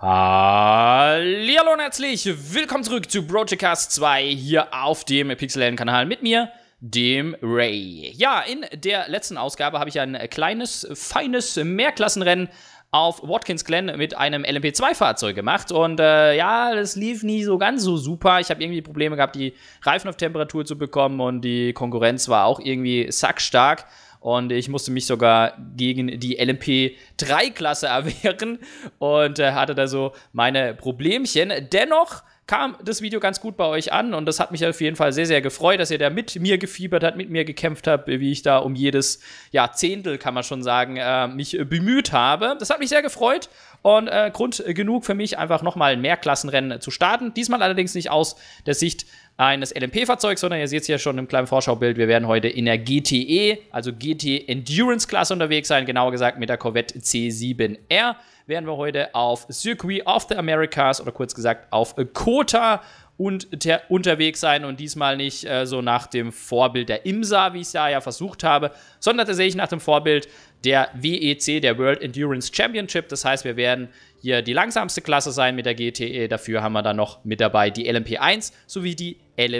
Hallihallo und herzlich willkommen zurück zu Broadcast 2 hier auf dem Pixel-Kanal mit mir, dem Ray. Ja, in der letzten Ausgabe habe ich ein kleines, feines Mehrklassenrennen auf Watkins Glen mit einem LMP2-Fahrzeug gemacht und ja, das lief nie so ganz so super. Ich habe irgendwie Probleme gehabt, die Reifen auf Temperatur zu bekommen und die Konkurrenz war auch irgendwie sackstark. Und ich musste mich sogar gegen die LMP3-Klasse erwehren und hatte da so meine Problemchen. Dennoch kam das Video ganz gut bei euch an und das hat mich auf jeden Fall sehr, sehr gefreut, dass ihr da mit mir gefiebert habt, mit mir gekämpft habt, wie ich da um jedes Zehntel, kann man schon sagen, mich bemüht habe. Das hat mich sehr gefreut und Grund genug für mich, einfach nochmal ein Mehrklassenrennen zu starten. Diesmal allerdings nicht aus der Sicht eines LMP-Fahrzeugs, sondern ihr seht es ja schon im kleinen Vorschaubild, wir werden heute in der GTE, also GT Endurance-Klasse unterwegs sein, genauer gesagt mit der Corvette C7R. Werden wir heute auf Circuit of the Americas oder kurz gesagt auf COTA unterwegs sein und diesmal nicht so nach dem Vorbild der IMSA, wie ich es ja versucht habe, sondern tatsächlich nach dem Vorbild der WEC, der World Endurance Championship. Das heißt, wir werden hier die langsamste Klasse sein mit der GTE. Dafür haben wir dann noch mit dabei die LMP1 sowie die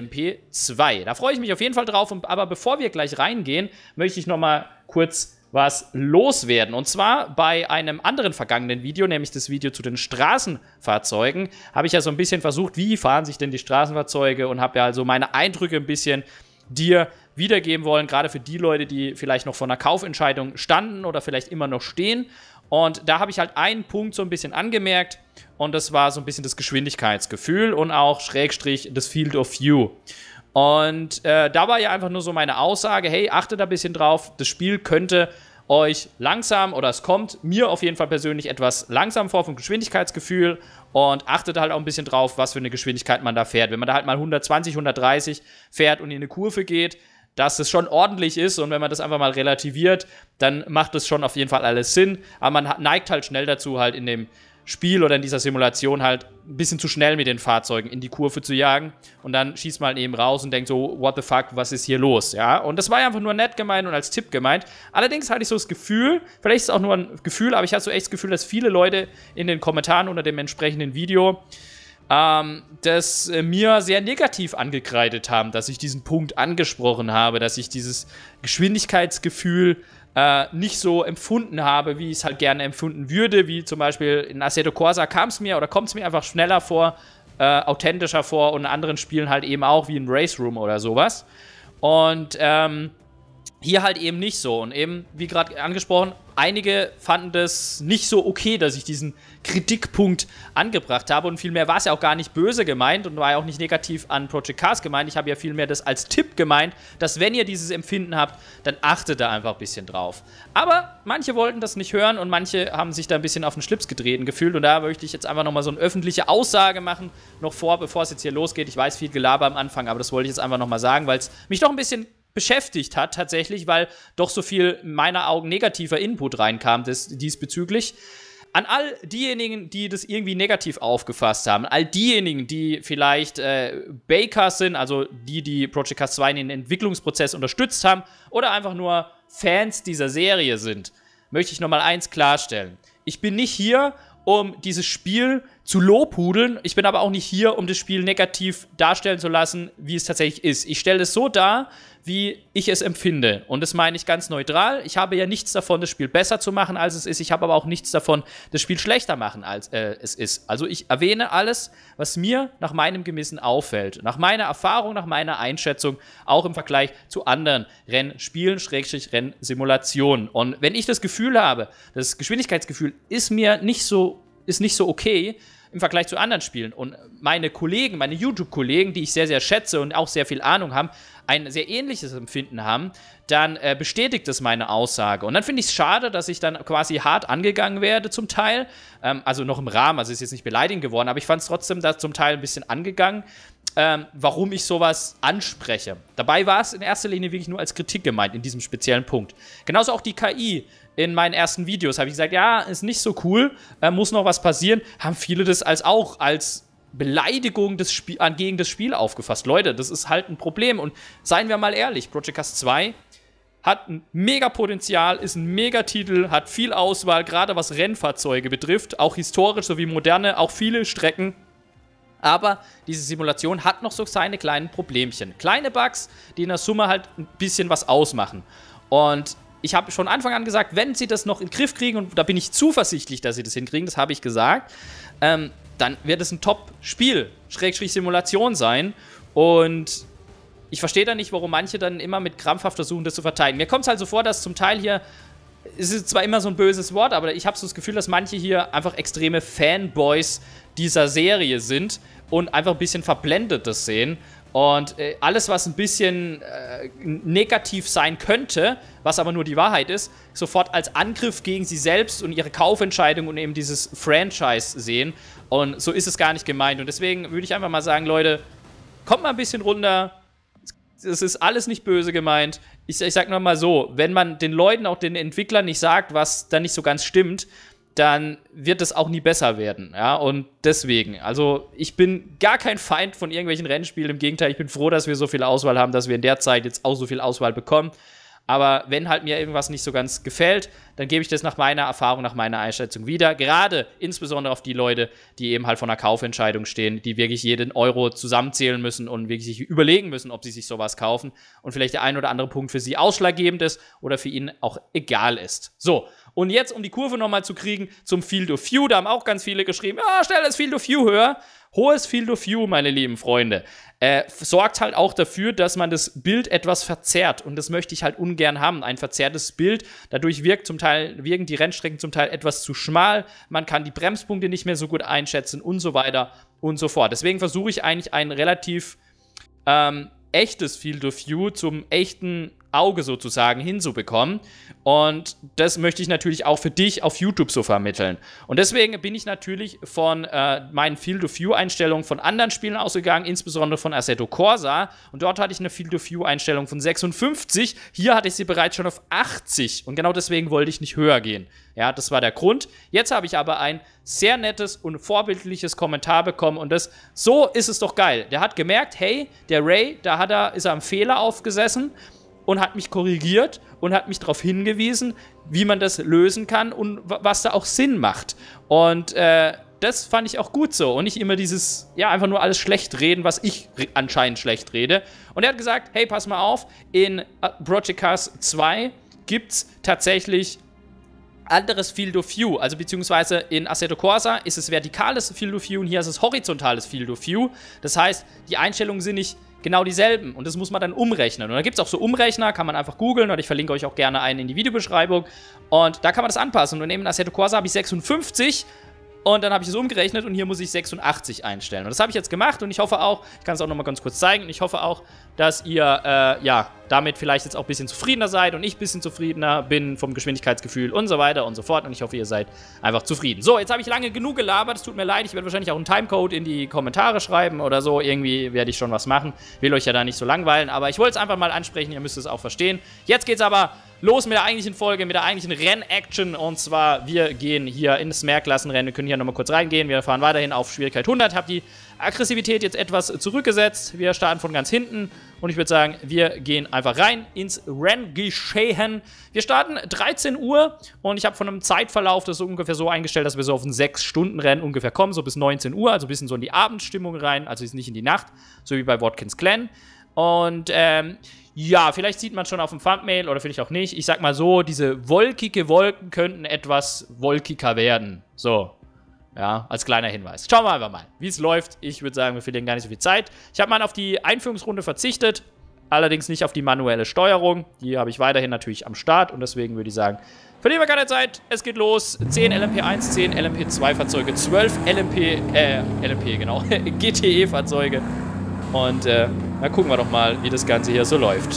LMP2. Da freue ich mich auf jeden Fall drauf. Aber bevor wir gleich reingehen, möchte ich noch mal kurz was loswerden. Und zwar bei einem anderen vergangenen Video, nämlich das Video zu den Straßenfahrzeugen, habe ich ja so ein bisschen versucht, wie fahren sich denn die Straßenfahrzeuge und habe ja also meine Eindrücke ein bisschen dir wiedergeben wollen, gerade für die Leute, die vielleicht noch vor einer Kaufentscheidung standen oder vielleicht immer noch stehen. Und da habe ich halt einen Punkt so ein bisschen angemerkt und das war so ein bisschen das Geschwindigkeitsgefühl und auch Schrägstrich das Field of View. Und da war ja einfach nur so meine Aussage, hey, achtet da ein bisschen drauf, das Spiel könnte euch langsam, oder es kommt mir auf jeden Fall persönlich etwas langsam vor vom Geschwindigkeitsgefühl und achtet halt auch ein bisschen drauf, was für eine Geschwindigkeit man da fährt. Wenn man da halt mal 120, 130 fährt und in eine Kurve geht, dass es schon ordentlich ist und wenn man das einfach mal relativiert, dann macht es schon auf jeden Fall alles Sinn, aber man neigt halt schnell dazu, halt in dem Spiel oder in dieser Simulation halt ein bisschen zu schnell mit den Fahrzeugen in die Kurve zu jagen und dann schießt man eben raus und denkt so, what the fuck, was ist hier los, ja? Und das war ja einfach nur nett gemeint und als Tipp gemeint. Allerdings hatte ich so das Gefühl, vielleicht ist es auch nur ein Gefühl, aber ich hatte so echt das Gefühl, dass viele Leute in den Kommentaren unter dem entsprechenden Video das mir sehr negativ angekreidet haben, dass ich diesen Punkt angesprochen habe, dass ich dieses Geschwindigkeitsgefühl nicht so empfunden habe, wie ich es halt gerne empfunden würde, wie zum Beispiel in Assetto Corsa kommt es mir einfach schneller vor, authentischer vor und in anderen Spielen halt eben auch, wie in Race Room oder sowas. Und hier halt eben nicht so. Und eben, wie gerade angesprochen, einige fanden das nicht so okay, dass ich diesen Kritikpunkt angebracht habe. Und vielmehr war es ja auch gar nicht böse gemeint und war ja auch nicht negativ an Project Cars gemeint. Ich habe ja vielmehr das als Tipp gemeint, dass wenn ihr dieses Empfinden habt, dann achtet da einfach ein bisschen drauf. Aber manche wollten das nicht hören und manche haben sich da ein bisschen auf den Schlips getreten gefühlt. Und da möchte ich jetzt einfach nochmal so eine öffentliche Aussage machen, bevor es jetzt hier losgeht. Ich weiß, viel Gelaber am Anfang, aber das wollte ich jetzt einfach nochmal sagen, weil es mich doch ein bisschen beschäftigt hat tatsächlich, weil doch so viel in meiner Augen negativer Input reinkam diesbezüglich. An all diejenigen, die das irgendwie negativ aufgefasst haben, all diejenigen, die vielleicht Bakers sind, also die Project Cars 2 in den Entwicklungsprozess unterstützt haben oder einfach nur Fans dieser Serie sind, möchte ich nochmal eins klarstellen. Ich bin nicht hier, um dieses Spiel zu lobhudeln. Ich bin aber auch nicht hier, um das Spiel negativ darstellen zu lassen, wie es tatsächlich ist. Ich stelle es so dar, wie ich es empfinde. Und das meine ich ganz neutral. Ich habe ja nichts davon, das Spiel besser zu machen, als es ist. Ich habe aber auch nichts davon, das Spiel schlechter machen, als es ist. Also ich erwähne alles, was mir nach meinem Gewissen auffällt. Nach meiner Erfahrung, nach meiner Einschätzung, auch im Vergleich zu anderen Rennspielen, Rennsimulationen. Und wenn ich das Gefühl habe, das Geschwindigkeitsgefühl ist nicht so okay im Vergleich zu anderen Spielen und meine Kollegen, meine YouTube-Kollegen, die ich sehr, sehr schätze und auch sehr viel Ahnung haben, ein sehr ähnliches Empfinden haben, dann bestätigt das meine Aussage. Und dann finde ich es schade, dass ich dann quasi hart angegangen werde zum Teil, also noch im Rahmen, also ist jetzt nicht beleidigend geworden, aber ich fand es trotzdem da zum Teil ein bisschen angegangen, warum ich sowas anspreche. Dabei war es in erster Linie wirklich nur als Kritik gemeint, in diesem speziellen Punkt. Genauso auch die KI. In meinen ersten Videos habe ich gesagt, ja, ist nicht so cool, muss noch was passieren. Haben viele das als Beleidigung gegen das Spiel aufgefasst. Leute, das ist halt ein Problem. Und seien wir mal ehrlich, Project Cars 2 hat ein mega Potenzial, ist ein Megatitel, hat viel Auswahl, gerade was Rennfahrzeuge betrifft, auch historisch sowie moderne, auch viele Strecken. Aber diese Simulation hat noch so seine kleinen Problemchen. Kleine Bugs, die in der Summe halt ein bisschen was ausmachen. Und ich habe schon von Anfang an gesagt, wenn sie das noch in den Griff kriegen, und da bin ich zuversichtlich, dass sie das hinkriegen, das habe ich gesagt, dann wird es ein Top-Spiel, Simulation sein. Und ich verstehe da nicht, warum manche dann immer mit krampfhaft versuchen, das zu verteidigen. Mir kommt es halt so vor, dass zum Teil hier, es ist zwar immer so ein böses Wort, aber ich habe so das Gefühl, dass manche hier einfach extreme Fanboys dieser Serie sind und einfach ein bisschen Verblendetes sehen. Und alles, was ein bisschen negativ sein könnte, was aber nur die Wahrheit ist, sofort als Angriff gegen sie selbst und ihre Kaufentscheidung und eben dieses Franchise sehen. Und so ist es gar nicht gemeint. Und deswegen würde ich einfach mal sagen, Leute, kommt mal ein bisschen runter. Es ist alles nicht böse gemeint. Ich sag nur mal so, wenn man den Leuten, auch den Entwicklern nicht sagt, was da nicht so ganz stimmt, dann wird es auch nie besser werden, ja, und deswegen, also ich bin gar kein Feind von irgendwelchen Rennspielen, im Gegenteil, ich bin froh, dass wir so viel Auswahl haben, dass wir in der Zeit jetzt auch so viel Auswahl bekommen, aber wenn halt mir irgendwas nicht so ganz gefällt, dann gebe ich das nach meiner Erfahrung, nach meiner Einschätzung wieder, gerade insbesondere auf die Leute, die eben halt vor einer Kaufentscheidung stehen, die wirklich jeden Euro zusammenzählen müssen und wirklich sich überlegen müssen, ob sie sich sowas kaufen und vielleicht der ein oder andere Punkt für sie ausschlaggebend ist oder für ihn auch egal ist. So, und jetzt, um die Kurve nochmal zu kriegen, zum Field of View, da haben auch ganz viele geschrieben, stell das Field of View höher. Hohes Field of View, meine lieben Freunde, sorgt halt auch dafür, dass man das Bild etwas verzerrt. Und das möchte ich halt ungern haben, ein verzerrtes Bild. Dadurch wirken die Rennstrecken zum Teil etwas zu schmal. Man kann die Bremspunkte nicht mehr so gut einschätzen und so weiter und so fort. Deswegen versuche ich eigentlich ein relativ echtes Field of View zum echten Auge sozusagen hinzubekommen. Und das möchte ich natürlich auch für dich auf YouTube so vermitteln. Und deswegen bin ich natürlich von meinen Field of View-Einstellungen von anderen Spielen ausgegangen, insbesondere von Assetto Corsa. Und dort hatte ich eine Field of View-Einstellung von 56. Hier hatte ich sie bereits schon auf 80. Und genau deswegen wollte ich nicht höher gehen. Ja, das war der Grund. Jetzt habe ich aber ein sehr nettes und vorbildliches Kommentar bekommen. Und so ist es doch geil. Der hat gemerkt, hey, der Ray, ist er am Fehler aufgesessen und hat mich korrigiert und hat mich darauf hingewiesen, wie man das lösen kann und was da auch Sinn macht. Und das fand ich auch gut so. Und nicht immer dieses, einfach nur alles schlecht reden, was ich anscheinend schlecht rede. Und er hat gesagt, hey, pass mal auf, in Project Cars 2 gibt es tatsächlich anderes Field of View, also beziehungsweise in Assetto Corsa ist es vertikales Field of View und hier ist es horizontales Field of View. Das heißt, die Einstellungen sind nicht genau dieselben und das muss man dann umrechnen. Und da gibt es auch so Umrechner, kann man einfach googeln oder ich verlinke euch auch gerne einen in die Videobeschreibung und da kann man das anpassen. Und in Assetto Corsa habe ich 56 und dann habe ich es umgerechnet und hier muss ich 86 einstellen. Und das habe ich jetzt gemacht und ich hoffe auch, ich kann es auch nochmal ganz kurz zeigen, ich hoffe auch, dass ihr damit vielleicht jetzt auch ein bisschen zufriedener seid und ich ein bisschen zufriedener bin vom Geschwindigkeitsgefühl und so weiter und so fort. Und ich hoffe, ihr seid einfach zufrieden. So, jetzt habe ich lange genug gelabert, es tut mir leid, ich werde wahrscheinlich auch einen Timecode in die Kommentare schreiben oder so. Irgendwie werde ich schon was machen. Will euch ja da nicht so langweilen, aber ich wollte es einfach mal ansprechen, ihr müsst es auch verstehen. Jetzt geht's aber los mit der eigentlichen Folge, mit der eigentlichen Renn-Action. Und zwar, wir gehen hier ins Mehrklassenrennen. Wir können hier nochmal kurz reingehen. Wir fahren weiterhin auf Schwierigkeit 100. Habe die Aggressivität jetzt etwas zurückgesetzt. Wir starten von ganz hinten. Und ich würde sagen, wir gehen einfach rein ins Renngeschehen. Wir starten 13 Uhr. Und ich habe von einem Zeitverlauf das so ungefähr so eingestellt, dass wir so auf ein 6-Stunden-Rennen ungefähr kommen. So bis 19 Uhr. Also ein bisschen so in die Abendstimmung rein. Also ist nicht in die Nacht. So wie bei Watkins Glen. Und, ja, vielleicht sieht man schon auf dem Thumbnail oder vielleicht auch nicht. Ich sag mal so, diese wolkige Wolken könnten etwas wolkiger werden. So, ja, als kleiner Hinweis. Schauen wir einfach mal, wie es läuft. Ich würde sagen, wir verlieren gar nicht so viel Zeit. Ich habe mal auf die Einführungsrunde verzichtet, allerdings nicht auf die manuelle Steuerung. Die habe ich weiterhin natürlich am Start und deswegen würde ich sagen, verlieren wir keine Zeit. Es geht los. 10 LMP1, 10 LMP2-Fahrzeuge, 12 genau, GTE-Fahrzeuge. Und na gucken wir doch mal, wie das Ganze hier so läuft.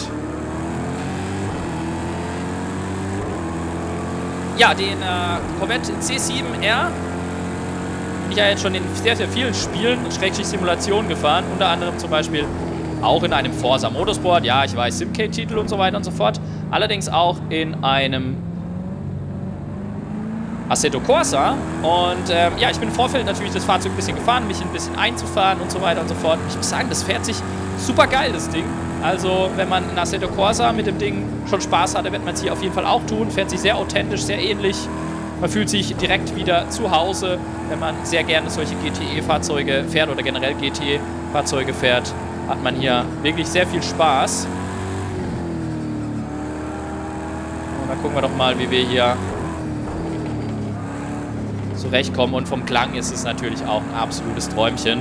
Ja, den Corvette C7R bin ich ja jetzt schon in sehr, sehr vielen Spielen, Simulationen gefahren. Unter anderem zum Beispiel auch in einem Forza Motorsport. Ja, ich weiß, Simcade-Titel und so weiter und so fort. Allerdings auch in einem Assetto Corsa. Und ja, ich bin im Vorfeld natürlich das Fahrzeug ein bisschen gefahren, mich ein bisschen einzufahren und so weiter und so fort. Ich muss sagen, das fährt sich super geil, das Ding. Also, wenn man in Assetto Corsa mit dem Ding schon Spaß hatte, wird man es hier auf jeden Fall auch tun. Fährt sich sehr authentisch, sehr ähnlich. Man fühlt sich direkt wieder zu Hause, wenn man sehr gerne solche GTE-Fahrzeuge fährt oder generell GTE-Fahrzeuge fährt. Hat man hier wirklich sehr viel Spaß. Und dann gucken wir doch mal, wie wir hier zurechtkommen. Und vom Klang ist es natürlich auch ein absolutes Träumchen.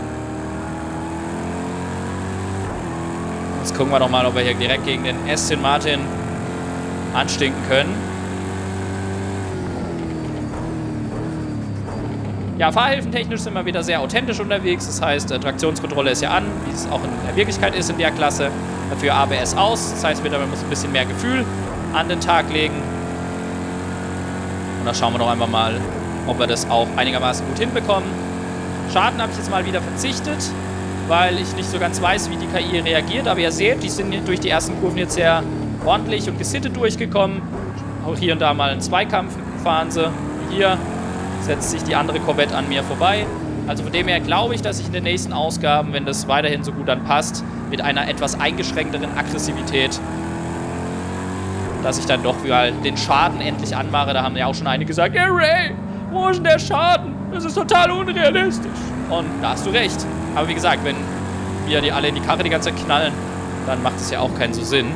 Jetzt gucken wir doch mal, ob wir hier direkt gegen den Aston Martin anstinken können. Ja, fahrhilfentechnisch sind wir wieder sehr authentisch unterwegs. Das heißt, Traktionskontrolle ist ja an, wie es auch in der Wirklichkeit ist in der Klasse. Dafür ABS aus. Das heißt wieder, man muss ein bisschen mehr Gefühl an den Tag legen. Und da schauen wir doch einfach mal, ob wir das auch einigermaßen gut hinbekommen. Schaden habe ich jetzt mal wieder verzichtet, weil ich nicht so ganz weiß, wie die KI reagiert. Aber ihr seht, die sind durch die ersten Kurven jetzt sehr ordentlich und gesittet durchgekommen. Auch hier und da mal einen Zweikampf fahren sie. Hier setzt sich die andere Corvette an mir vorbei. Also von dem her glaube ich, dass ich in den nächsten Ausgaben, wenn das weiterhin so gut dann passt, mit einer etwas eingeschränkteren Aggressivität, dass ich dann doch wieder den Schaden endlich anmache. Da haben ja auch schon einige gesagt, ja Ray, wo ist denn der Schaden? Das ist total unrealistisch. Und da hast du recht. Aber wie gesagt, wenn wir die alle in die Karre die ganze Zeit knallen, dann macht es ja auch keinen so Sinn.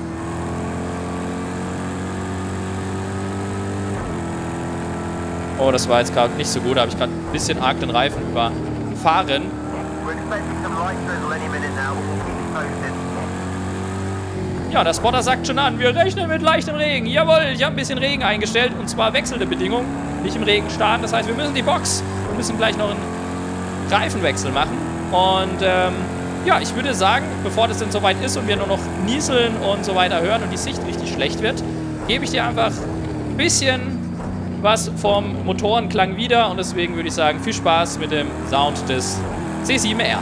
Oh, das war jetzt gerade nicht so gut. Da habe ich gerade ein bisschen arg den Reifen überfahren. Ja, der Spotter sagt schon an, wir rechnen mit leichtem Regen. Jawohl, ich habe ein bisschen Regen eingestellt. Und zwar wechselnde Bedingungen, nicht im Regen starten. Das heißt, wir müssen die Box und müssen gleich noch einen Reifenwechsel machen. Und ja, ich würde sagen, bevor das denn soweit ist und wir nur noch nieseln und so weiter hören und die Sicht richtig schlecht wird, gebe ich dir einfach ein bisschen was vom Motorenklang wieder. Und deswegen würde ich sagen, viel Spaß mit dem Sound des C7R.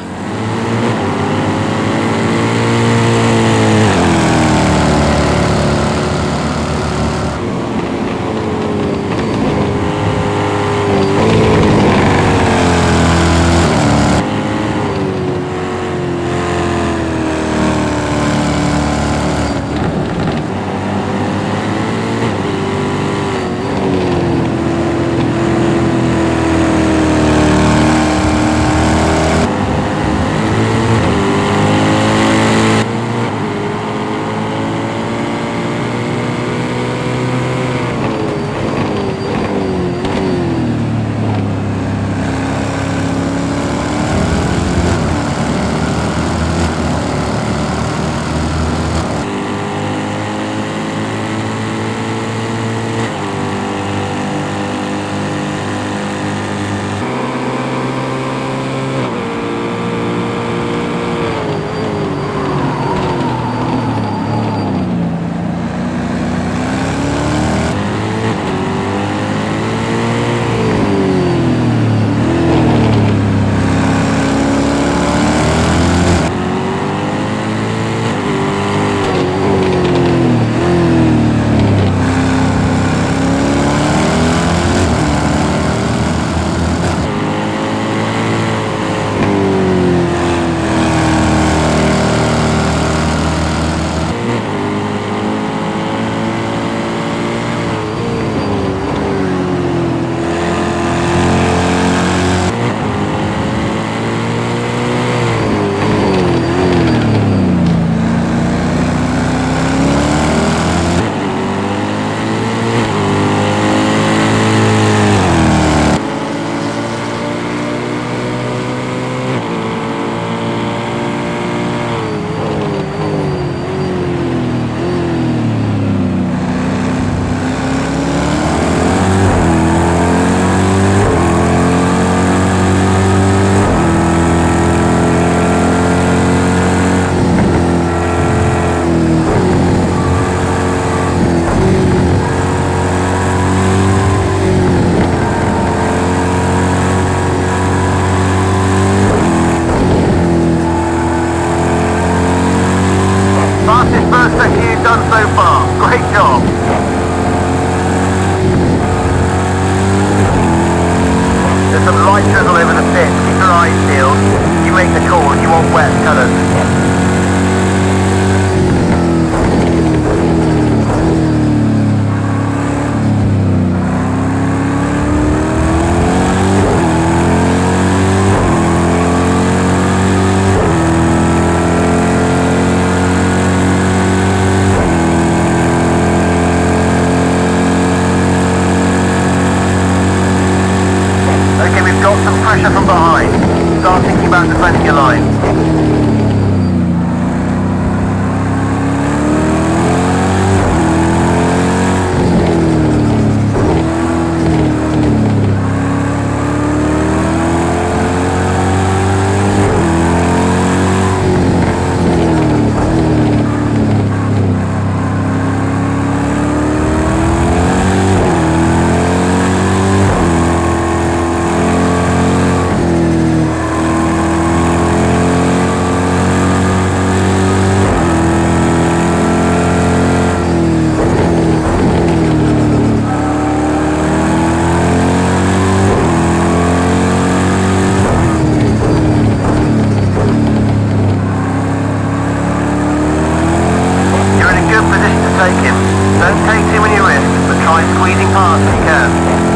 Don't take too many risks, but try squeezing past if you can.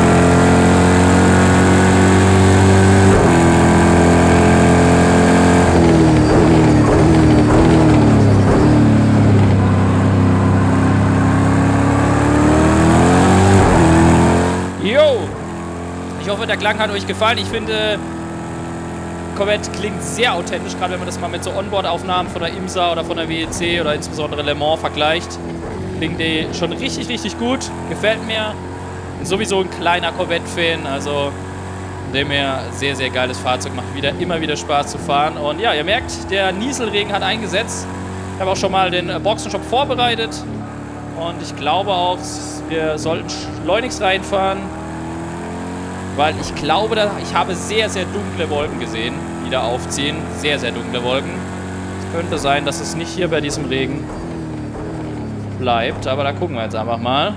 Ich hoffe, der Klang hat euch gefallen. Ich finde, Corvette klingt sehr authentisch, gerade wenn man das mal mit so Onboard-Aufnahmen von der IMSA oder von der WEC oder insbesondere Le Mans vergleicht. Klingt die schon richtig, richtig gut. Gefällt mir. Bin sowieso ein kleiner Corvette-Fan, also von dem her sehr, sehr geiles Fahrzeug. Macht immer wieder Spaß zu fahren. Und ja, ihr merkt, der Nieselregen hat eingesetzt. Ich habe auch schon mal den Boxenstopp vorbereitet. Und ich glaube auch, wir sollten schleunigst reinfahren. Weil ich glaube, ich habe sehr, sehr dunkle Wolken gesehen, die da aufziehen. Sehr, sehr dunkle Wolken. Es könnte sein, dass es nicht hier bei diesem Regen bleibt. Aber da gucken wir jetzt einfach mal.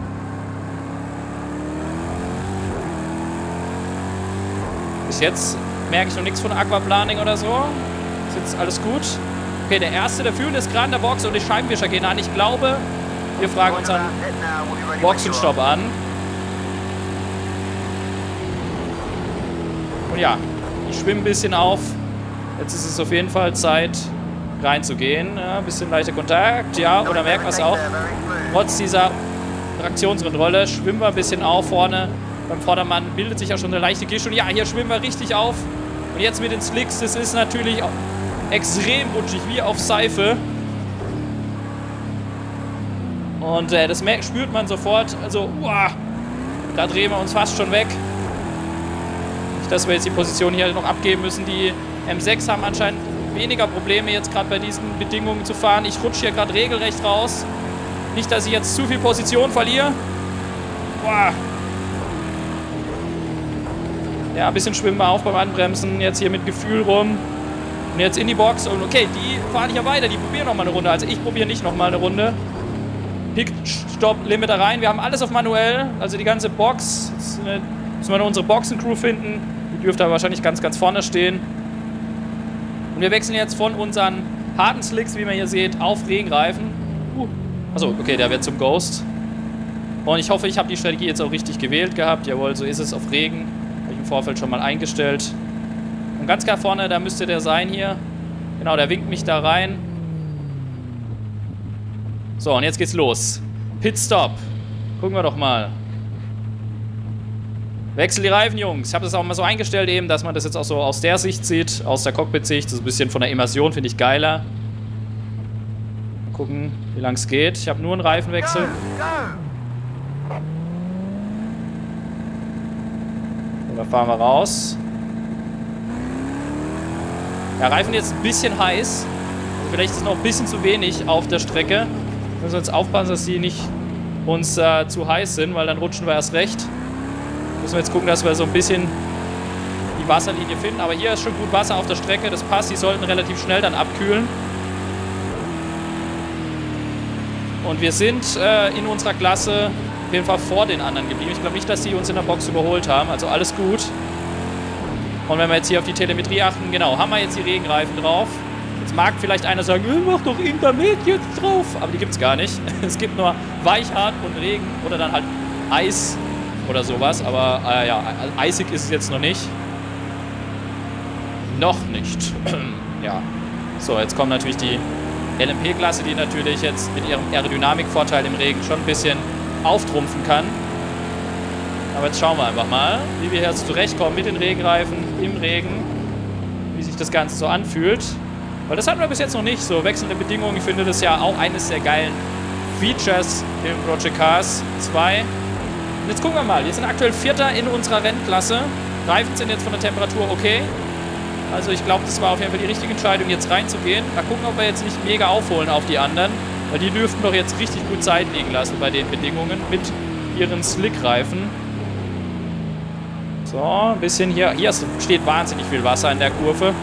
Bis jetzt merke ich noch nichts von Aquaplaning oder so. Ist jetzt alles gut. Okay, der Erste, der Führende ist gerade in der Box und die Scheibenwischer gehen an. Ich glaube, wir fragen uns einen Boxenstopp an. Und ja, ich schwimme ein bisschen auf. Jetzt ist es auf jeden Fall Zeit, reinzugehen. Ja, ein bisschen leichter Kontakt, ja, oder merkt man es auch. Trotz dieser Traktionskontrolle schwimmen wir ein bisschen auf vorne. Beim Vordermann bildet sich ja schon eine leichte Gischt. Und ja, hier schwimmen wir richtig auf. Und jetzt mit den Slicks, das ist natürlich auch extrem rutschig, wie auf Seife. Und das spürt man sofort. Also, da drehen wir uns fast schon weg. Dass wir jetzt die Position hier noch abgeben müssen. Die M6 haben anscheinend weniger Probleme jetzt gerade bei diesen Bedingungen zu fahren. Ich rutsche hier gerade regelrecht raus. Nicht, dass ich jetzt zu viel Position verliere. Ja, ein bisschen schwimmen wir auf beim Anbremsen. Jetzt hier mit Gefühl rum. Und jetzt in die Box. Und okay, die fahren ja weiter. Die probieren nochmal eine Runde. Also ich probiere nicht nochmal eine Runde. Pick, Stopp, Limiter rein. Wir haben alles auf manuell. Also die ganze Box. Jetzt müssen wir noch unsere Boxencrew finden. Die dürfte aber wahrscheinlich ganz, ganz vorne stehen. Und wir wechseln jetzt von unseren harten Slicks, wie man hier seht, auf Regenreifen. Achso, okay, der wird zum Ghost. Und ich hoffe, ich habe die Strategie jetzt auch richtig gewählt gehabt. Jawohl, so ist es, auf Regen. Habe ich im Vorfeld schon mal eingestellt. Und ganz klar vorne, da müsste der sein hier. Genau, der winkt mich da rein. So, und jetzt geht's los. Pitstop. Gucken wir doch mal. Wechsel die Reifen, Jungs. Ich habe das auch mal so eingestellt eben, dass man das jetzt auch so aus der Sicht sieht, aus der Cockpit-Sicht. Das ist ein bisschen von der Immersion, finde ich geiler. Mal gucken, wie lang es geht. Ich habe nur einen Reifenwechsel. Und da fahren wir raus. Ja, Reifen jetzt ein bisschen heiß. Also vielleicht ist es noch ein bisschen zu wenig auf der Strecke. Wir müssen jetzt aufpassen, dass die nicht uns zu heiß sind, weil dann rutschen wir erst recht. Müssen wir jetzt gucken, dass wir so ein bisschen die Wasserlinie finden. Aber hier ist schon gut Wasser auf der Strecke. Das passt. Die sollten relativ schnell dann abkühlen. Und wir sind in unserer Klasse auf jeden Fall vor den anderen geblieben. Ich glaube nicht, dass die uns in der Box überholt haben. Also alles gut. Und wenn wir jetzt hier auf die Telemetrie achten, genau, haben wir jetzt die Regenreifen drauf. Jetzt mag vielleicht einer sagen, mach doch Intermediate drauf. Aber die gibt es gar nicht. Es gibt nur Weichhart und Regen oder dann halt Eis oder sowas, aber ja, eisig ist es jetzt noch nicht. Noch nicht. Ja. So, jetzt kommt natürlich die LMP-Klasse, die natürlich jetzt mit ihrem Aerodynamikvorteil im Regen schon ein bisschen auftrumpfen kann. Aber jetzt schauen wir einfach mal, wie wir jetzt zurechtkommen mit den Regenreifen im Regen. Wie sich das Ganze so anfühlt. Weil das hatten wir bis jetzt noch nicht, so wechselnde Bedingungen. Ich finde das ja auch eines der geilen Features im Project Cars 2. Und jetzt gucken wir mal, wir sind aktuell Vierter in unserer Rennklasse. Reifen sind jetzt von der Temperatur okay. Also ich glaube, das war auf jeden Fall die richtige Entscheidung, jetzt reinzugehen. Mal gucken, ob wir jetzt nicht mega aufholen auf die anderen. Weil die dürften doch jetzt richtig gut Zeit liegen lassen bei den Bedingungen mit ihren Slick-Reifen. So, ein bisschen hier. Hier steht wahnsinnig viel Wasser in der Kurve.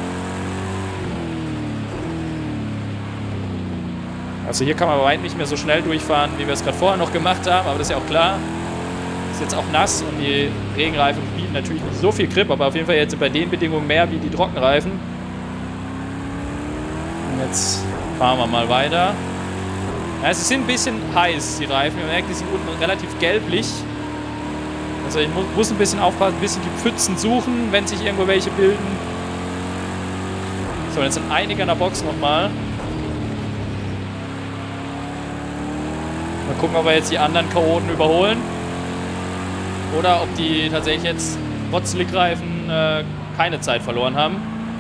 Also hier kann man weit nicht mehr so schnell durchfahren, wie wir es gerade vorher noch gemacht haben. Aber das ist ja auch klar. Ist jetzt auch nass und die Regenreifen bieten natürlich nicht so viel Grip, aber auf jeden Fall jetzt bei den Bedingungen mehr wie die Trockenreifen. Und jetzt fahren wir mal weiter. Ja, sie sind ein bisschen heiß, die Reifen. Man merkt, die sind unten relativ gelblich. Also ich muss ein bisschen aufpassen, ein bisschen die Pfützen suchen, wenn sich irgendwo welche bilden. So, jetzt sind einige in der Box nochmal. Mal gucken, ob wir jetzt die anderen Chaoten überholen. Oder ob die tatsächlich jetzt trotz Slickreifen keine Zeit verloren haben.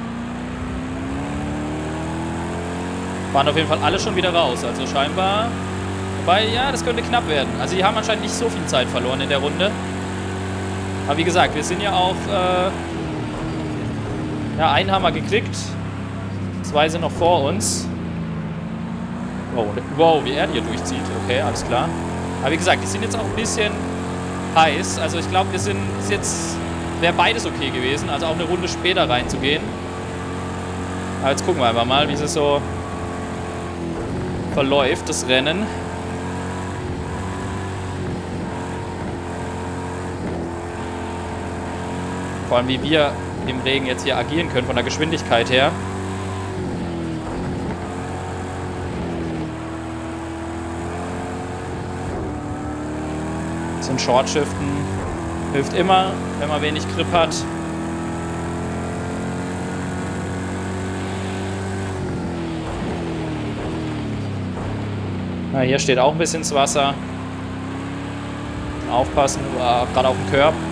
Waren auf jeden Fall alle schon wieder raus. Also scheinbar... Wobei, ja, das könnte knapp werden. Also die haben anscheinend nicht so viel Zeit verloren in der Runde. Aber wie gesagt, wir sind ja auch... ja, einen haben wir gekriegt. 2 sind noch vor uns. Wow, wie er hier durchzieht. Okay, alles klar. Aber wie gesagt, die sind jetzt auch ein bisschen heiß. Also ich glaube, wir sind jetzt... Wäre beides okay gewesen. Also auch eine Runde später reinzugehen. Aber jetzt gucken wir einfach mal, wie es so verläuft, das Rennen. Vor allem, wie wir im Regen jetzt hier agieren können, von der Geschwindigkeit her. So ein Short-Shiften hilft immer, wenn man wenig Grip hat. Na, hier steht auch ein bisschen ins Wasser. Aufpassen, gerade auf den Curb.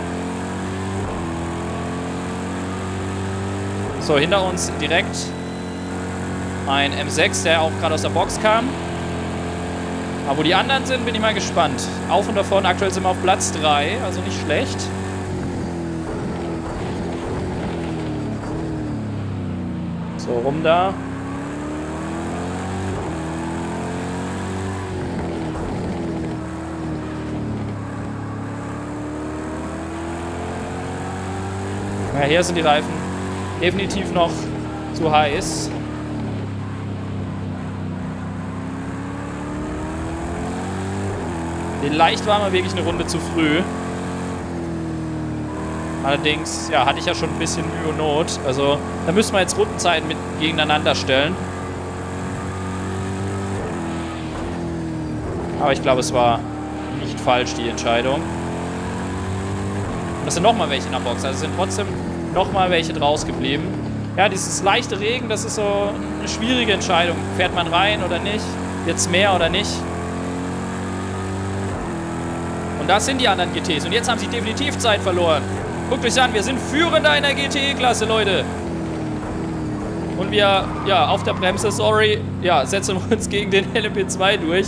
So, hinter uns direkt ein M6, der auch gerade aus der Box kam. Aber wo die anderen sind, bin ich mal gespannt. Auf und davon, aktuell sind wir auf Platz 3, also nicht schlecht. So, rum da. Ja, hier sind die Reifen definitiv noch zu heiß. Vielleicht war mal wirklich eine Runde zu früh. Allerdings, ja, hatte ich ja schon ein bisschen Mühe und Not. Also, da müssen wir jetzt Rundenzeiten gegeneinander stellen. Aber ich glaube, es war nicht falsch, die Entscheidung. Und es sind nochmal welche in der Box. Also es sind trotzdem nochmal welche draus geblieben. Ja, dieses leichte Regen, das ist so eine schwierige Entscheidung. Fährt man rein oder nicht? Jetzt mehr oder nicht? Und das sind die anderen GTs. Und jetzt haben sie definitiv Zeit verloren. Guckt euch an, wir sind Führender in der GTE-Klasse, Leute. Und wir, ja, auf der Bremse, sorry, ja, setzen wir uns gegen den LMP2 durch.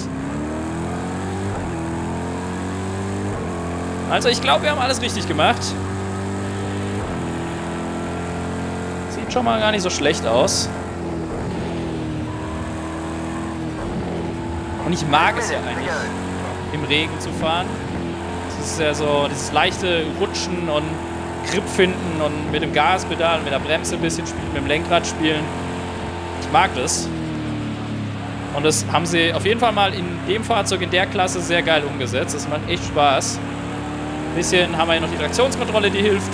Also ich glaube, wir haben alles richtig gemacht. Sieht schon mal gar nicht so schlecht aus. Und ich mag es ja eigentlich, im Regen zu fahren. Das ist ja so dieses leichte Rutschen und Grip finden und mit dem Gaspedal und mit der Bremse ein bisschen spielen, mit dem Lenkrad spielen. Ich mag das. Und das haben sie auf jeden Fall mal in dem Fahrzeug, in der Klasse, sehr geil umgesetzt. Das macht echt Spaß. Ein bisschen haben wir hier noch die Traktionskontrolle, die hilft.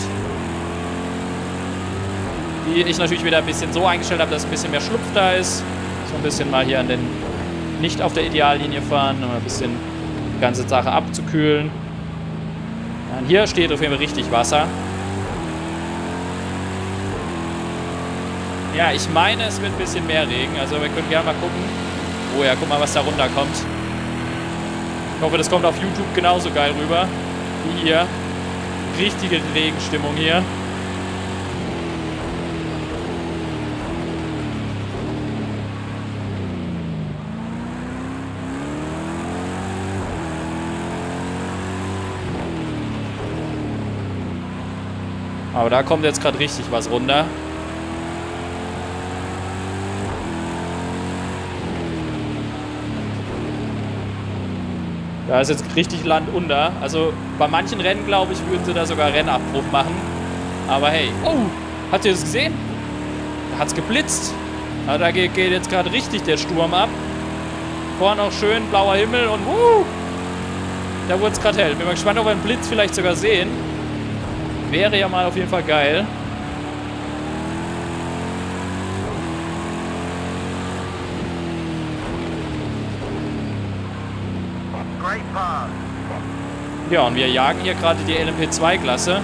Die ich natürlich wieder ein bisschen so eingestellt habe, dass ein bisschen mehr Schlupf da ist. So ein bisschen mal hier an den nicht auf der Ideallinie fahren, um ein bisschen die ganze Sache abzukühlen. Ja, und hier steht auf jeden Fall richtig Wasser. Ja, ich meine, es wird ein bisschen mehr Regen. Also wir können gerne mal gucken. Oh ja, guck mal, was da runterkommt. Ich hoffe, das kommt auf YouTube genauso geil rüber wie hier. Richtige Regenstimmung hier. Aber da kommt jetzt gerade richtig was runter. Da ist jetzt richtig Land unter. Also bei manchen Rennen, glaube ich, würden sie da sogar Rennabbruch machen. Aber hey. Oh, habt ihr das gesehen? Da hat es geblitzt. Ja, da geht jetzt gerade richtig der Sturm ab. Vorne auch schön blauer Himmel und da wurde es gerade hell. Bin mal gespannt, ob wir einen Blitz vielleicht sogar sehen. Wäre ja mal auf jeden Fall geil. Great pass. Ja, und wir jagen hier gerade die LMP2-Klasse.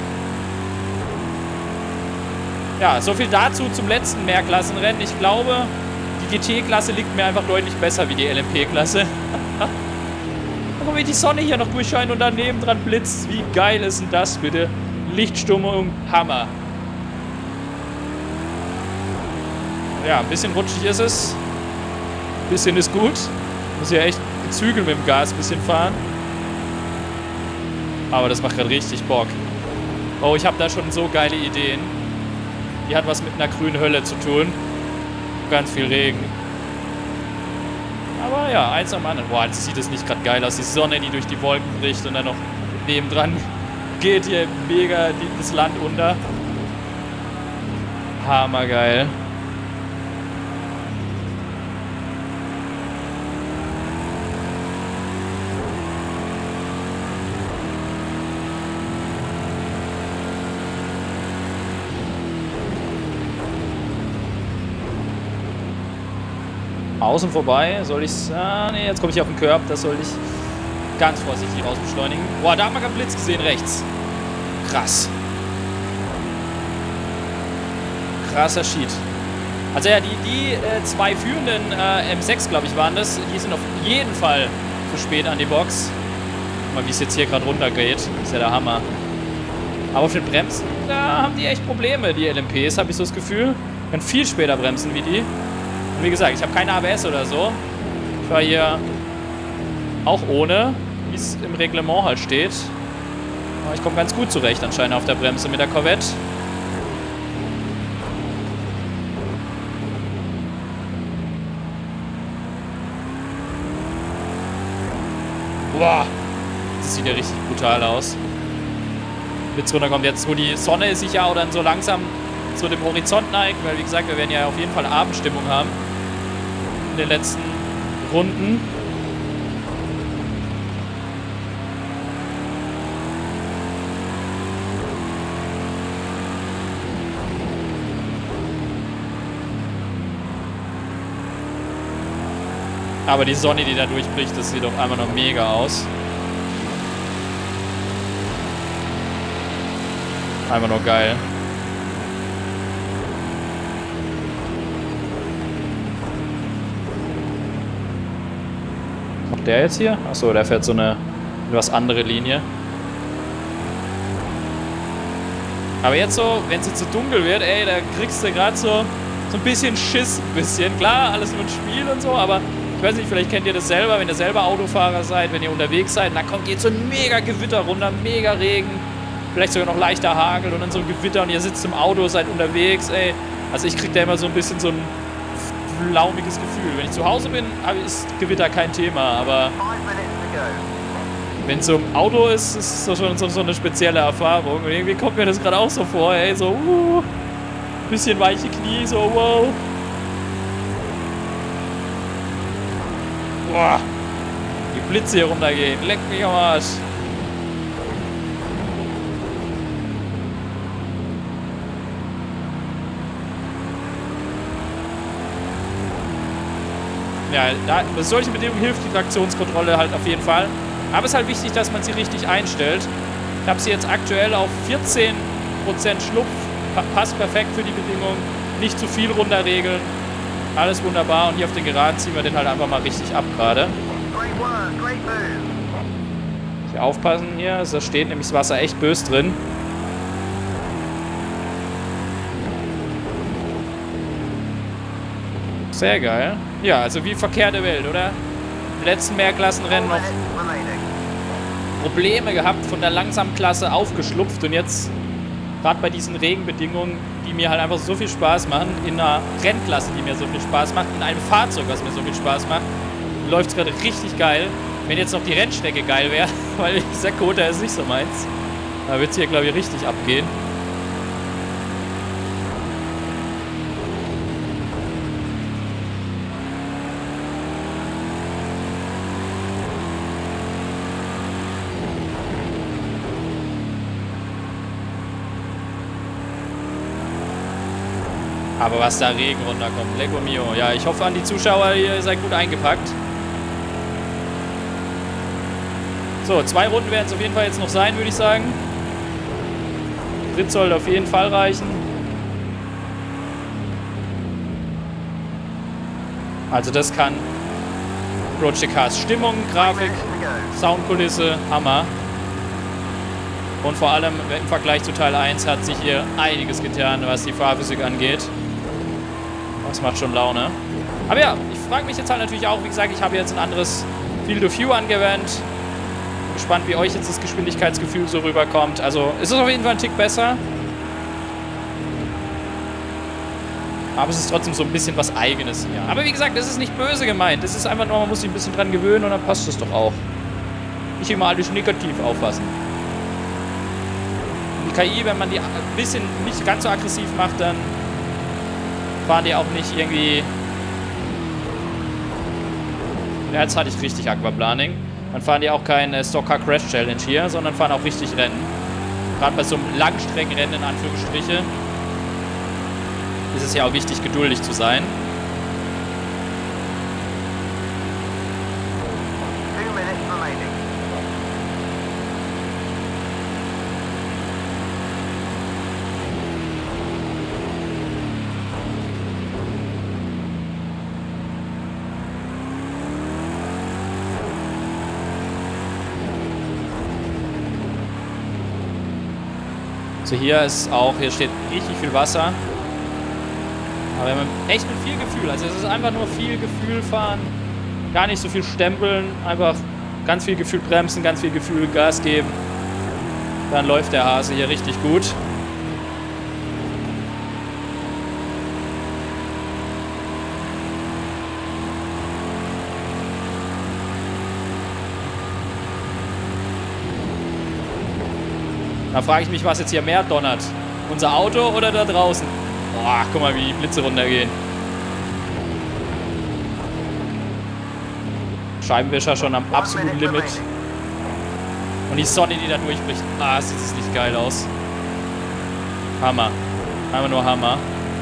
Ja, so viel dazu zum letzten Mehrklassenrennen. Ich glaube, die GT-Klasse liegt mir einfach deutlich besser wie die LMP-Klasse. Aber wie die Sonne hier noch durchscheint und daneben dran blitzt. Wie geil ist denn das bitte? Lichtstimmung, Hammer. Ja, ein bisschen rutschig ist es. Ein bisschen ist gut. Muss ja echt gezügelt mit dem Gas ein bisschen fahren. Aber das macht gerade richtig Bock. Oh, ich habe da schon so geile Ideen. Die hat was mit einer grünen Hölle zu tun. Ganz viel Regen. Aber ja, eins am anderen. Boah, jetzt sieht es nicht gerade geil aus. Die Sonne, die durch die Wolken bricht und dann noch nebendran geht hier mega das Land unter. Hammergeil. Außen vorbei, soll ich... ne, jetzt komme ich auf den Curb, das soll ich ganz vorsichtig rausbeschleunigen. Boah, da haben wir gerade Blitz gesehen, rechts. Krass. Krasser Sheet. Also ja, die zwei führenden M6, glaube ich, waren das. Die sind auf jeden Fall zu spät an die Box. Guck mal, wie es jetzt hier gerade runtergeht. Ist ja der Hammer. Aber auf den Bremsen, da haben die echt Probleme, die LMPs, habe ich so das Gefühl. Können viel später bremsen wie die. Wie gesagt, ich habe keine ABS oder so. Ich fahre hier auch ohne, wie es im Reglement halt steht. Aber ich komme ganz gut zurecht anscheinend auf der Bremse mit der Corvette. Boah, das sieht ja richtig brutal aus. Blitz runterkommt jetzt, wo die Sonne sich ja auch dann so langsam zu dem Horizont neigt, weil wie gesagt, wir werden ja auf jeden Fall Abendstimmung haben in den letzten Runden. Aber die Sonne, die da durchbricht, das sieht doch einfach noch mega aus. Einfach nur geil. Der jetzt hier? Achso, der fährt so eine etwas andere Linie. Aber jetzt so, wenn es jetzt so dunkel wird, ey, da kriegst du gerade so ein bisschen Schiss, ein bisschen. Klar, alles nur ein Spiel und so, aber ich weiß nicht, vielleicht kennt ihr das selber, wenn ihr selber Autofahrer seid, wenn ihr unterwegs seid, und dann geht so ein mega Gewitter runter, mega Regen, vielleicht sogar noch leichter Hagel und dann so ein Gewitter und ihr sitzt im Auto, seid unterwegs, ey. Also ich krieg da immer so ein bisschen so ein laumiges Gefühl. Wenn ich zu Hause bin, ist Gewitter kein Thema, aber wenn es so im Auto ist, ist es schon so eine spezielle Erfahrung. Und irgendwie kommt mir das gerade auch so vor, ey, so, bisschen weiche Knie, so, wow. Boah, die Blitze hier runtergehen, leck mich am Arsch. Ja, bei solchen Bedingungen hilft die Traktionskontrolle halt auf jeden Fall. Aber es ist halt wichtig, dass man sie richtig einstellt. Ich habe sie jetzt aktuell auf 14% Schlupf. Passt perfekt für die Bedingungen. Nicht zu viel runterregeln. Alles wunderbar. Und hier auf den Geraden ziehen wir den halt einfach mal richtig ab gerade. Hier aufpassen hier. Da steht nämlich das Wasser echt bös drin. Sehr geil. Ja, also wie verkehrte Welt, oder? Im letzten Mehrklassenrennen noch Probleme gehabt, von der Langsamklasse aufgeschlupft und jetzt, gerade bei diesen Regenbedingungen, die mir halt einfach so viel Spaß machen, in einer Rennklasse, die mir so viel Spaß macht, in einem Fahrzeug, was mir so viel Spaß macht, läuft es gerade richtig geil. Wenn jetzt noch die Rennstrecke geil wäre, weil dieser Kota ist nicht so meins, da wird es hier, glaube ich, richtig abgehen. Aber was da Regen runterkommt, Lecco mio. Ja, ich hoffe an die Zuschauer, ihr seid gut eingepackt. So, 2 Runden werden es auf jeden Fall jetzt noch sein, würde ich sagen. Dritt sollte auf jeden Fall reichen. Also das kann Project Cars Stimmung, Grafik, Soundkulisse, Hammer. Und vor allem im Vergleich zu Teil 1 hat sich hier einiges getan, was die Fahrphysik angeht. Das macht schon Laune. Aber ja, ich frage mich jetzt halt natürlich auch, wie gesagt, ich habe jetzt ein anderes Field of View angewendet. Bin gespannt, wie euch jetzt das Geschwindigkeitsgefühl so rüberkommt. Also es ist auf jeden Fall ein Tick besser. Aber es ist trotzdem so ein bisschen was Eigenes hier. Aber wie gesagt, das ist nicht böse gemeint. Das ist einfach nur, man muss sich ein bisschen dran gewöhnen und dann passt es doch auch. Nicht immer alles negativ auffassen. Die KI, wenn man die ein bisschen nicht ganz so aggressiv macht, dann fahren die auch nicht irgendwie... Ja, jetzt hatte ich richtig Aquaplaning. Dann fahren die auch kein Stock Car Crash Challenge hier, sondern fahren auch richtig Rennen. Gerade bei so einem Langstreckenrennen in Anführungsstriche ist es ja auch wichtig, geduldig zu sein. 2 minutes remaining. So, hier ist auch, hier steht richtig viel Wasser. Aber wir haben echt mit viel Gefühl. Also es ist einfach nur viel Gefühl fahren. Gar nicht so viel stempeln. Einfach ganz viel Gefühl bremsen, ganz viel Gefühl Gas geben. Dann läuft der Hase hier richtig gut. Da frage ich mich, was jetzt hier mehr donnert. Unser Auto oder da draußen? Boah, guck mal, wie die Blitze runtergehen. Scheibenwischer schon am absoluten Limit. Und die Sonne, die da durchbricht. Ah, sieht es nicht geil aus. Hammer. Einfach nur Hammer.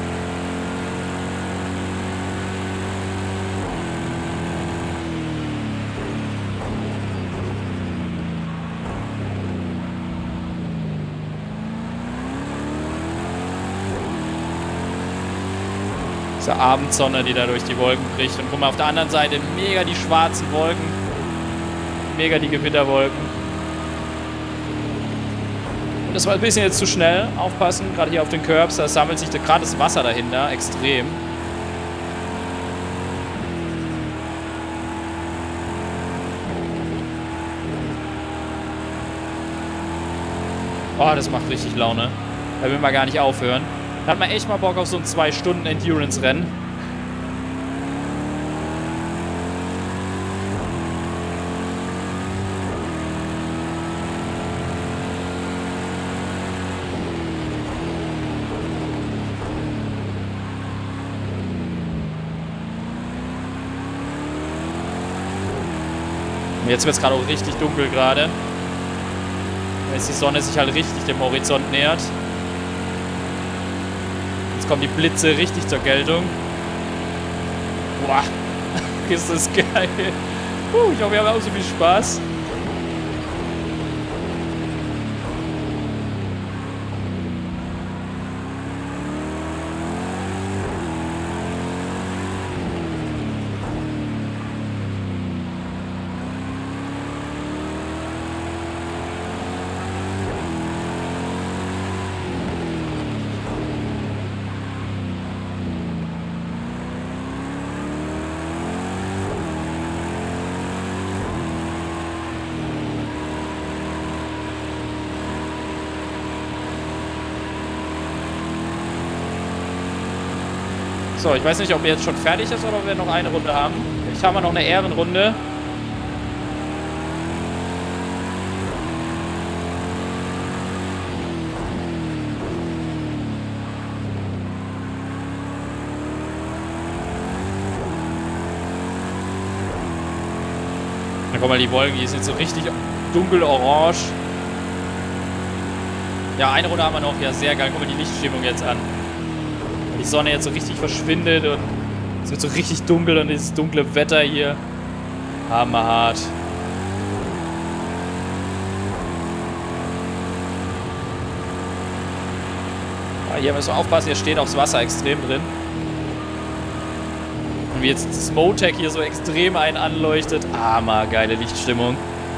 Diese Abendsonne, die da durch die Wolken bricht. Und guck mal, auf der anderen Seite mega die schwarzen Wolken. Mega die Gewitterwolken. Und das war ein bisschen jetzt zu schnell. Aufpassen, gerade hier auf den Curbs. Da sammelt sich gerade das Wasser dahinter. Extrem. Oh, das macht richtig Laune. Da will man gar nicht aufhören. Da hat man echt mal Bock auf so ein 2-Stunden-Endurance-Rennen. Und jetzt wird es gerade auch richtig dunkel gerade. Weil jetzt die Sonne sich halt richtig dem Horizont nähert. Jetzt kommen die Blitze richtig zur Geltung. Boah, ist das geil. Ich hoffe, wir haben auch so viel Spaß. So, ich weiß nicht, ob er jetzt schon fertig ist oder ob wir noch eine Runde haben. Ich habe noch eine Ehrenrunde. Na guck mal, die Wolken, die sind so richtig dunkel-orange. Ja, eine Runde haben wir noch. Ja, sehr geil. Guck mal die Lichtstimmung jetzt an. Die Sonne jetzt so richtig verschwindet und es wird so richtig dunkel und dieses dunkle Wetter hier. Hammerhart. Hier müssen wir aufpassen, hier steht aufs Wasser extrem drin. Und wie jetzt das Motec hier so extrem einen anleuchtet. Hammer, geile Lichtstimmung.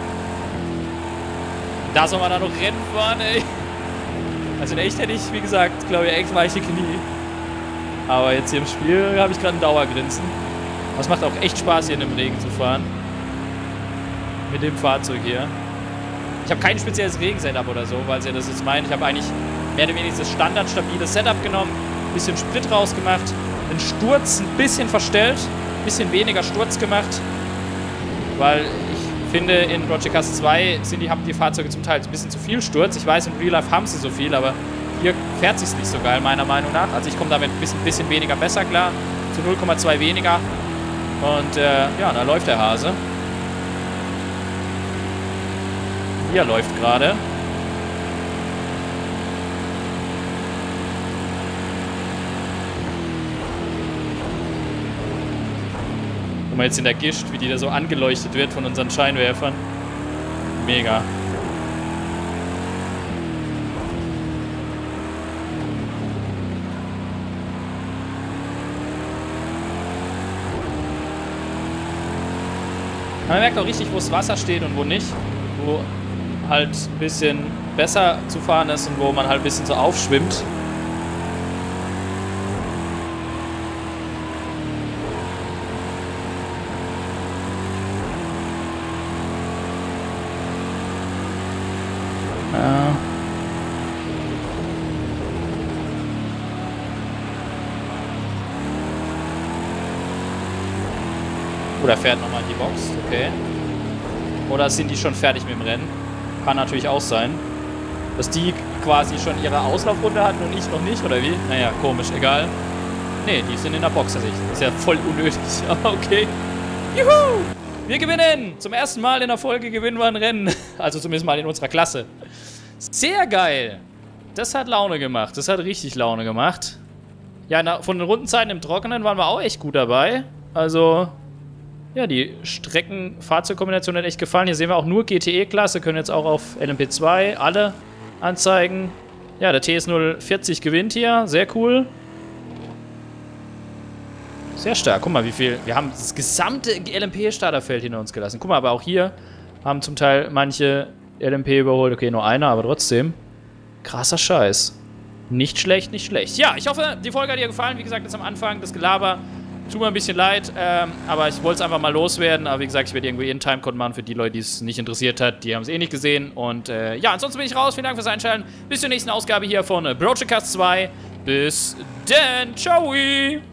Da soll man da noch Rennen fahren, ey. Also in echt hätte ich, wie gesagt, glaube ich, echt weiche Knie. Aber jetzt hier im Spiel habe ich gerade ein Dauergrinsen. Das macht auch echt Spaß, hier in dem Regen zu fahren. Mit dem Fahrzeug hier. Ich habe kein spezielles Regensetup oder so, weil sie das jetzt meinen. Ich habe eigentlich mehr oder weniger das standardstabiles Setup genommen. Ein bisschen Sprit rausgemacht. Den Sturz ein bisschen verstellt. Ein bisschen weniger Sturz gemacht. Weil ich finde, in Project Cars 2 haben die Fahrzeuge zum Teil ein bisschen zu viel Sturz. Ich weiß, in Real Life haben sie so viel, aber hier fährt sich nicht so geil, meiner Meinung nach. Also ich komme damit ein bisschen weniger besser klar. Zu 0,2 weniger. Und ja, da läuft der Hase. Hier läuft gerade. Guck mal jetzt in der Gischt, wie die da so angeleuchtet wird von unseren Scheinwerfern. Mega. Man merkt auch richtig, wo das Wasser steht und wo nicht. Wo halt ein bisschen besser zu fahren ist und wo man halt ein bisschen so aufschwimmt. Ja. Oder fährt nochmal in die Box, okay. Oder sind die schon fertig mit dem Rennen? Kann natürlich auch sein. Dass die quasi schon ihre Auslaufrunde hatten und ich noch nicht, oder wie? Naja, komisch, egal. Ne, die sind in der Box, also ist ja voll unnötig, aber okay. Juhu! Wir gewinnen! Zum ersten Mal in der Folge gewinnen wir ein Rennen. Also zumindest mal in unserer Klasse. Sehr geil! Das hat Laune gemacht, das hat richtig Laune gemacht. Ja, von den Rundenzeiten im Trockenen waren wir auch echt gut dabei. Also... ja, die Strecken-Fahrzeugkombination hat echt gefallen. Hier sehen wir auch nur GTE-Klasse, können jetzt auch auf LMP2 alle anzeigen. Ja, der TS040 gewinnt hier, sehr cool. Sehr stark, guck mal wie viel, wir haben das gesamte LMP-Starterfeld hinter uns gelassen. Guck mal, aber auch hier haben zum Teil manche LMP überholt. Okay, nur einer, aber trotzdem. Krasser Scheiß. Nicht schlecht, nicht schlecht. Ja, ich hoffe, die Folge hat dir gefallen. Wie gesagt, jetzt am Anfang das Gelaber. Tut mir ein bisschen leid, aber ich wollte es einfach mal loswerden. Aber wie gesagt, ich werde irgendwie einen Timecode machen für die Leute, die es nicht interessiert hat. Die haben es eh nicht gesehen. Und ja, ansonsten bin ich raus. Vielen Dank fürs Einschalten. Bis zur nächsten Ausgabe hier von Project Cars 2. Bis dann. Ciao.